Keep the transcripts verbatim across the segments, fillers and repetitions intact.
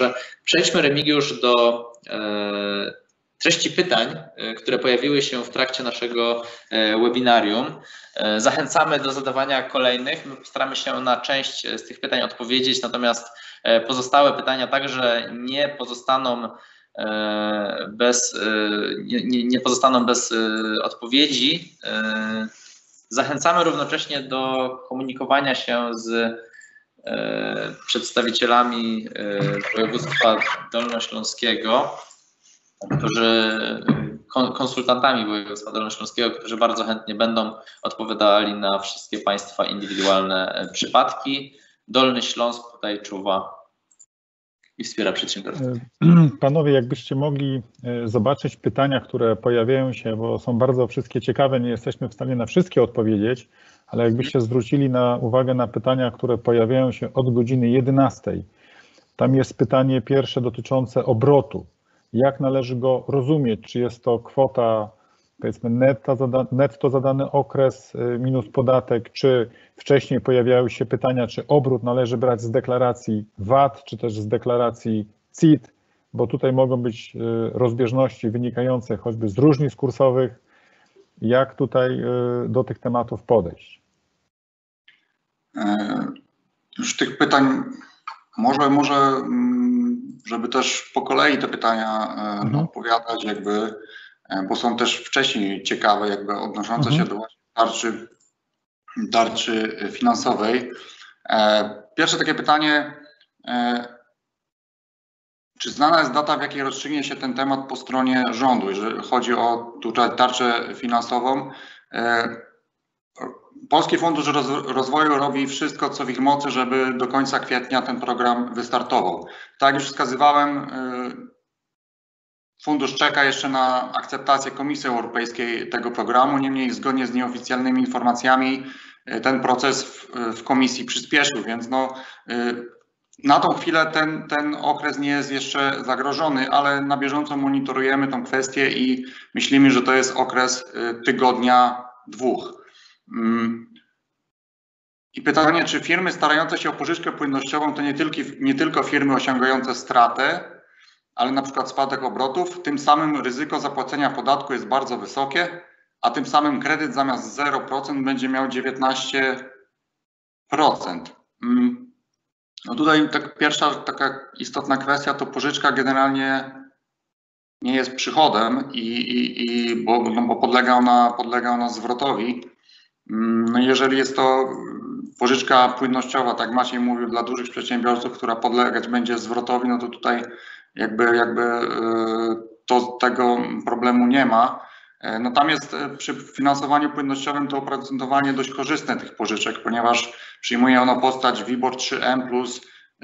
Przejdźmy, Remigiusz, do treści pytań, które pojawiły się w trakcie naszego webinarium. Zachęcamy do zadawania kolejnych. My postaramy się na część z tych pytań odpowiedzieć, natomiast pozostałe pytania także nie pozostaną bez, nie, nie pozostaną bez odpowiedzi. Zachęcamy równocześnie do komunikowania się z przedstawicielami województwa dolnośląskiego, którzy konsultantami województwa dolnośląskiego, którzy bardzo chętnie będą odpowiadali na wszystkie Państwa indywidualne przypadki. Dolny Śląsk tutaj czuwa i wspiera przedsiębiorców. Panowie, jakbyście mogli zobaczyć pytania, które pojawiają się, bo są bardzo wszystkie ciekawe, nie jesteśmy w stanie na wszystkie odpowiedzieć, ale jakbyście zwrócili na uwagę na pytania, które pojawiają się od godziny jedenastej. Tam jest pytanie pierwsze dotyczące obrotu. Jak należy go rozumieć? Czy jest to kwota, powiedzmy, netto, zada, netto za dany okres minus podatek, czy wcześniej pojawiały się pytania, czy obrót należy brać z deklaracji V A T, czy też z deklaracji C I T, bo tutaj mogą być rozbieżności wynikające choćby z różnic kursowych. Jak tutaj do tych tematów podejść? Już tych pytań, może, może żeby też po kolei te pytania mhm. odpowiadać, jakby, bo są też wcześniej ciekawe, jakby odnoszące mhm. się do tarczy, tarczy finansowej. Pierwsze takie pytanie, czy znana jest data, w jakiej rozstrzygnie się ten temat po stronie rządu, jeżeli chodzi o tutaj tarczę finansową? Polski Fundusz Rozwoju robi wszystko, co w ich mocy, żeby do końca kwietnia ten program wystartował. Tak jak już wskazywałem, fundusz czeka jeszcze na akceptację Komisji Europejskiej tego programu, niemniej zgodnie z nieoficjalnymi informacjami ten proces w, w Komisji przyspieszył, więc no, na tą chwilę ten, ten okres nie jest jeszcze zagrożony, ale na bieżąco monitorujemy tą kwestię i myślimy, że to jest okres tygodnia, dwóch. I pytanie, czy firmy starające się o pożyczkę płynnościową to nie tylko, nie tylko firmy osiągające stratę, ale na przykład spadek obrotów, tym samym ryzyko zapłacenia podatku jest bardzo wysokie, a tym samym kredyt zamiast zero procent będzie miał dziewiętnaście procent. No tutaj tak pierwsza taka istotna kwestia to pożyczka generalnie nie jest przychodem, i, i, i bo, no bo podlega ona, podlega ona zwrotowi. No jeżeli jest to pożyczka płynnościowa, tak Maciej mówił, dla dużych przedsiębiorców, która podlegać będzie zwrotowi, no to tutaj jakby, jakby to tego problemu nie ma. No tam jest przy finansowaniu płynnościowym to oprocentowanie dość korzystne tych pożyczek, ponieważ przyjmuje ono postać WIBOR trzy M plus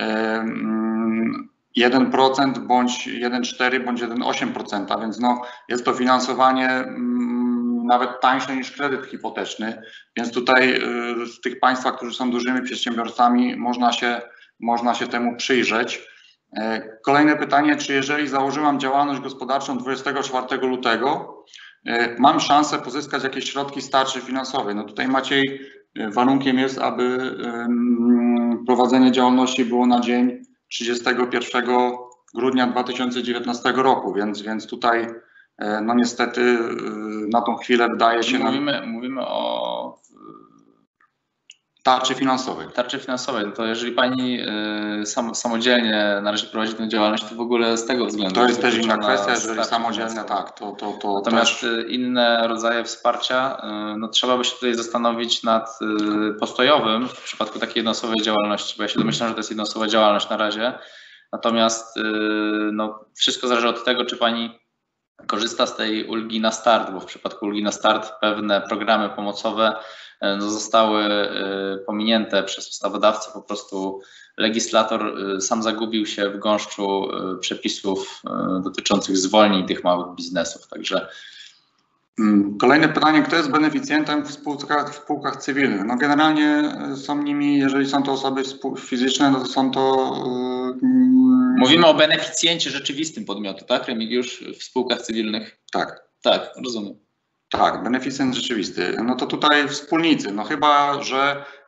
jeden procent bądź jeden przecinek cztery bądź jeden przecinek osiem procent, więc no jest to finansowanie nawet tańsze niż kredyt hipoteczny, więc tutaj z tych Państwa, którzy są dużymi przedsiębiorcami, można się, można się temu przyjrzeć. Kolejne pytanie, czy jeżeli założyłam działalność gospodarczą dwudziestego czwartego lutego, mam szansę pozyskać jakieś środki z tarczy finansowej? No tutaj Maciej, warunkiem jest, aby prowadzenie działalności było na dzień trzydziestego pierwszego grudnia dwa tysiące dziewiętnastego roku, więc, więc tutaj no niestety na tą chwilę wydaje się... Mówimy, nam... mówimy o tarczy finansowej. Tarczy finansowej, to jeżeli Pani sam, samodzielnie na razie prowadzi tę działalność, to w ogóle z tego względu... To jest też inna kwestia, jeżeli samodzielnie, tak, to, to, to Natomiast też... inne rodzaje wsparcia, no trzeba by się tutaj zastanowić nad postojowym w przypadku takiej jednoosobowej działalności, bo ja się domyślam, że to jest jednoosobowa działalność na razie. Natomiast no, wszystko zależy od tego, czy Pani korzysta z tej ulgi na start, bo w przypadku ulgi na start pewne programy pomocowe no, zostały pominięte przez ustawodawcę, po prostu legislator sam zagubił się w gąszczu przepisów dotyczących zwolnień tych małych biznesów, także... Kolejne pytanie, kto jest beneficjentem w spółkach, w spółkach cywilnych? No generalnie są nimi, jeżeli są to osoby fizyczne, no to są to... Mówimy o beneficjencie rzeczywistym podmiotu, tak, Remigiusz, w spółkach cywilnych? Tak. Tak, rozumiem. Tak, beneficjent rzeczywisty. No to tutaj wspólnicy, no chyba, że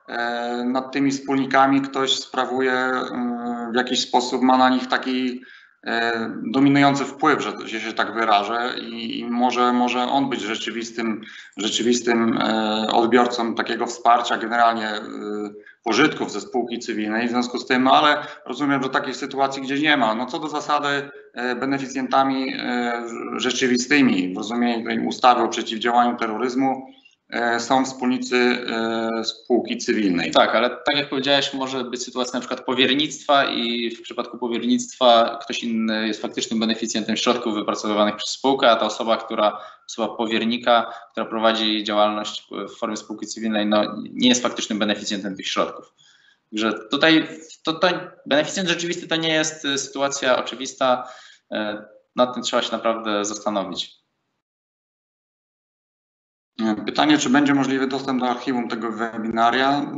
nad tymi wspólnikami ktoś sprawuje w jakiś sposób, ma na nich taki dominujący wpływ, że się tak wyrażę, i może, może on być rzeczywistym, rzeczywistym odbiorcą takiego wsparcia, generalnie pożytków ze spółki cywilnej. W związku z tym, no ale rozumiem, że takiej sytuacji gdzieś nie ma. No co do zasady, beneficjentami rzeczywistymi w rozumieniu tej ustawy o przeciwdziałaniu terroryzmu są wspólnicy spółki cywilnej. Tak, ale tak jak powiedziałeś, może być sytuacja na przykład powiernictwa i w przypadku powiernictwa ktoś inny jest faktycznym beneficjentem środków wypracowywanych przez spółkę, a ta osoba, która, osoba powiernika, która prowadzi działalność w formie spółki cywilnej, no, nie jest faktycznym beneficjentem tych środków. Także tutaj to, to beneficjent rzeczywisty to nie jest sytuacja oczywista, nad tym trzeba się naprawdę zastanowić. Pytanie, czy będzie możliwy dostęp do archiwum tego webinaria?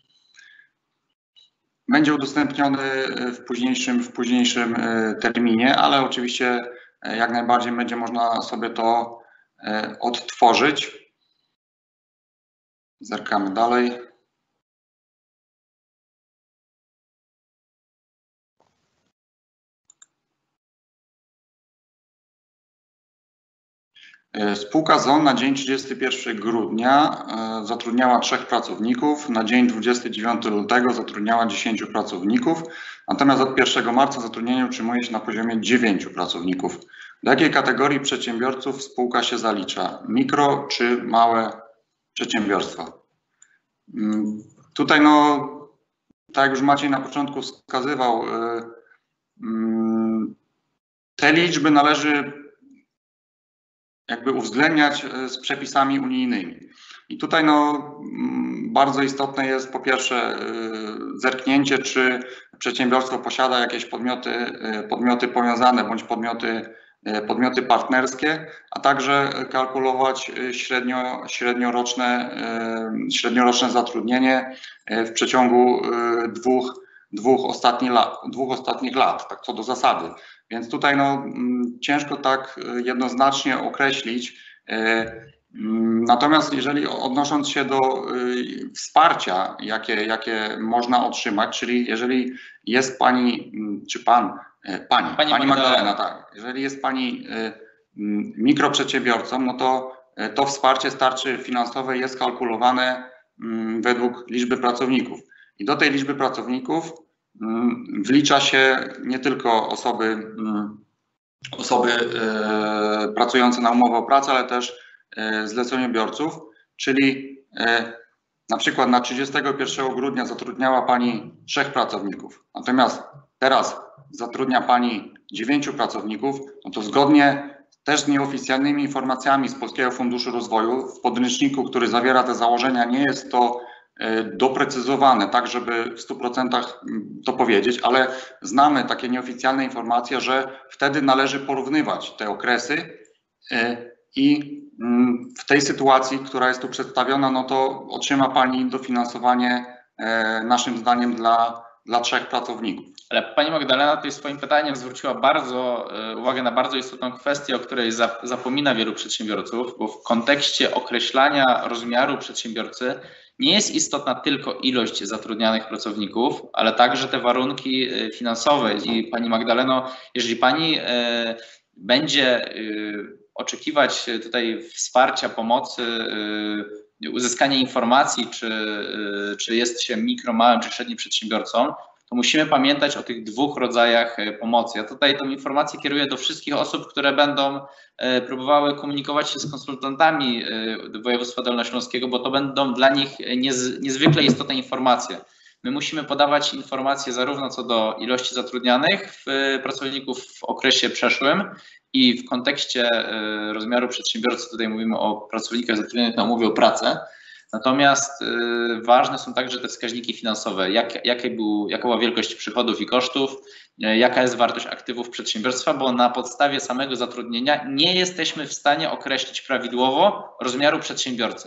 Będzie udostępniony w późniejszym, w późniejszym terminie, ale oczywiście jak najbardziej będzie można sobie to odtworzyć. Zerkamy dalej. Spółka Z O N na dzień trzydziestego pierwszego grudnia zatrudniała trzech pracowników, na dzień dwudziestego dziewiątego lutego zatrudniała dziesięciu pracowników, natomiast od pierwszego marca zatrudnienie utrzymuje się na poziomie dziewięciu pracowników. Do jakiej kategorii przedsiębiorców spółka się zalicza? Mikro czy małe przedsiębiorstwa? Tutaj, no, tak jak już Maciej na początku wskazywał, te liczby należy jakby uwzględniać z przepisami unijnymi. I tutaj, no, bardzo istotne jest po pierwsze zerknięcie, czy przedsiębiorstwo posiada jakieś podmioty, podmioty powiązane bądź podmioty, podmioty partnerskie, a także kalkulować średnio, średnioroczne, średnioroczne zatrudnienie w przeciągu dwóch, dwóch, ostatnich lat, dwóch ostatnich lat, tak co do zasady. Więc tutaj, no, ciężko tak jednoznacznie określić. Natomiast jeżeli odnosząc się do wsparcia, jakie, jakie można otrzymać, czyli jeżeli jest Pani, czy Pan, Pani, Pani, pani Magdalena, tak, jeżeli jest Pani mikroprzedsiębiorcą, no to to wsparcie z tarczy finansowej jest kalkulowane według liczby pracowników. I do tej liczby pracowników wlicza się nie tylko osoby, osoby e, pracujące na umowę o pracę, ale też e, zleceniobiorców, czyli e, na przykład na trzydziestego pierwszego grudnia zatrudniała Pani trzech pracowników, natomiast teraz zatrudnia Pani dziewięciu pracowników, no to zgodnie też z nieoficjalnymi informacjami z Polskiego Funduszu Rozwoju w podręczniku, który zawiera te założenia, nie jest to doprecyzowane, tak żeby w stu procentach to powiedzieć, ale znamy takie nieoficjalne informacje, że wtedy należy porównywać te okresy i w tej sytuacji, która jest tu przedstawiona, no to otrzyma Pani dofinansowanie naszym zdaniem dla, dla trzech pracowników. Ale Pani Magdalena tutaj swoim pytaniem zwróciła bardzo uwagę na bardzo istotną kwestię, o której zapomina wielu przedsiębiorców, bo w kontekście określania rozmiaru przedsiębiorcy nie jest istotna tylko ilość zatrudnianych pracowników, ale także te warunki finansowe. I Pani Magdaleno, jeżeli Pani będzie oczekiwać tutaj wsparcia, pomocy, uzyskania informacji, czy, czy jest się mikro, małym czy średnim przedsiębiorcą, to musimy pamiętać o tych dwóch rodzajach pomocy. Ja tutaj tę informację kieruję do wszystkich osób, które będą próbowały komunikować się z konsultantami województwa dolnośląskiego, bo to będą dla nich niez, niezwykle istotne informacje. My musimy podawać informacje zarówno co do ilości zatrudnianych w pracowników w okresie przeszłym i w kontekście rozmiaru przedsiębiorcy, tutaj mówimy o pracownikach zatrudnionych na umowie o pracę. Natomiast y, ważne są także te wskaźniki finansowe, jak, jakie był, jaka była wielkość przychodów i kosztów, y, jaka jest wartość aktywów przedsiębiorstwa, bo na podstawie samego zatrudnienia nie jesteśmy w stanie określić prawidłowo rozmiaru przedsiębiorcy.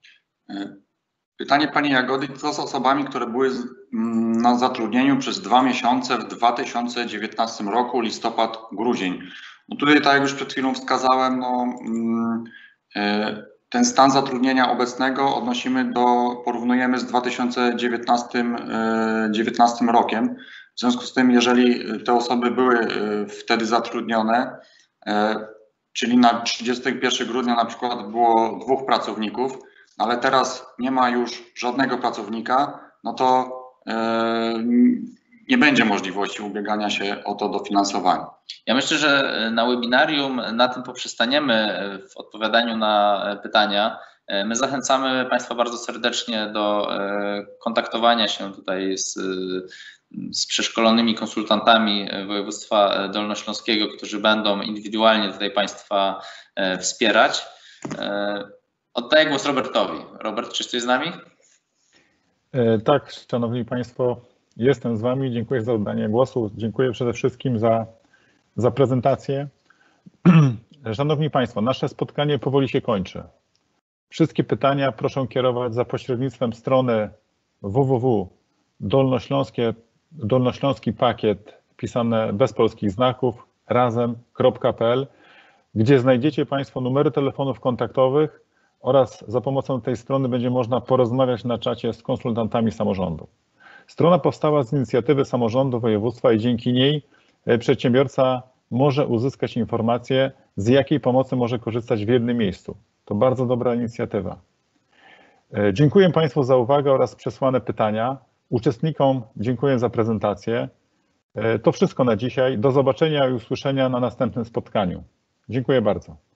Pytanie Pani Jagody, co z osobami, które były na zatrudnieniu przez dwa miesiące w dwa tysiące dziewiętnastym roku, listopad, grudzień. No tutaj, tak jak już przed chwilą wskazałem, no, y, ten stan zatrudnienia obecnego odnosimy do, porównujemy z dwa tysiące dziewiętnastym rokiem. W związku z tym, jeżeli te osoby były wtedy zatrudnione, czyli na trzydziestego pierwszego grudnia na przykład było dwóch pracowników, ale teraz nie ma już żadnego pracownika, no to nie będzie możliwości ubiegania się o to dofinansowanie. Ja myślę, że na webinarium na tym poprzestaniemy w odpowiadaniu na pytania. My zachęcamy Państwa bardzo serdecznie do kontaktowania się tutaj z, z przeszkolonymi konsultantami województwa dolnośląskiego, którzy będą indywidualnie tutaj Państwa wspierać. Oddaję głos Robertowi. Robert, czy jesteś z nami? Tak, szanowni Państwo, jestem z Wami. Dziękuję za oddanie głosu. Dziękuję przede wszystkim za, za prezentację. Szanowni Państwo, nasze spotkanie powoli się kończy. Wszystkie pytania proszę kierować za pośrednictwem strony www dolnośląskie dolnośląski pakiet pisane bez polskich znaków razem kropka p l, gdzie znajdziecie Państwo numery telefonów kontaktowych oraz za pomocą tej strony będzie można porozmawiać na czacie z konsultantami samorządu. Strona powstała z inicjatywy samorządu województwa i dzięki niej przedsiębiorca może uzyskać informacje, z jakiej pomocy może korzystać w jednym miejscu. To bardzo dobra inicjatywa. Dziękuję Państwu za uwagę oraz przesłane pytania. Uczestnikom dziękuję za prezentację. To wszystko na dzisiaj. Do zobaczenia i usłyszenia na następnym spotkaniu. Dziękuję bardzo.